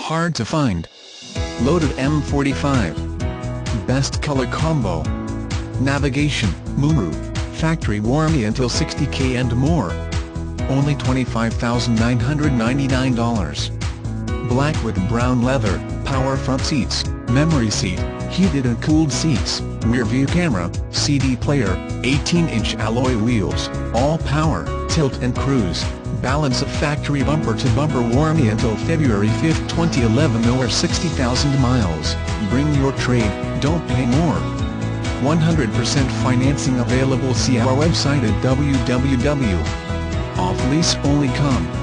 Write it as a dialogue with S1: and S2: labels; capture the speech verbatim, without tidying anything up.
S1: hard to find. Loaded M forty-five. Best color combo. Navigation, moonroof, factory warranty until sixty K and more. Only twenty-five thousand nine hundred ninety-nine dollars. Black with brown leather, power front seats, memory seat, heated and cooled seats, rear view camera, C D player, eighteen inch alloy wheels, all power, tilt and cruise, balance of factory bumper to bumper warranty until February fifth twenty eleven or sixty thousand miles. Bring your trade, don't pay more. one hundred percent financing available. See our website at w w w dot off lease only dot com.